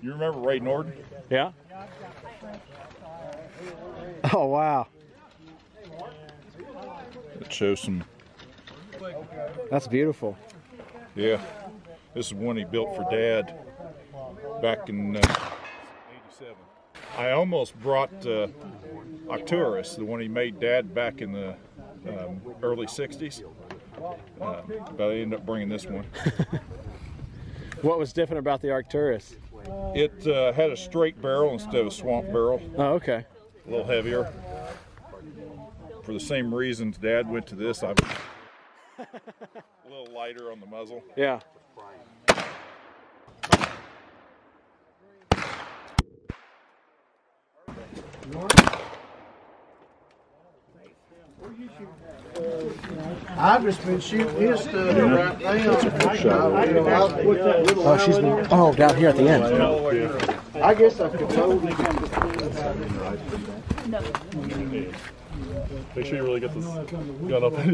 You remember Ray Nordan? Yeah. Oh, wow. It shows some. That's beautiful. Yeah. This is one he built for Dad back in 87. I almost brought Arcturus, the one he made Dad back in the early 60s. But I ended up bringing this one. What was different about the Arcturus? It had a straight barrel instead of a swamp barrel. Oh, okay. A little heavier. For the same reasons Dad went to this, I'm a little lighter on the muzzle. Yeah. I've just been shooting his stuff right now. Oh, she's been, down here at the end. I guess I could hold it. Make sure you really get this gun up.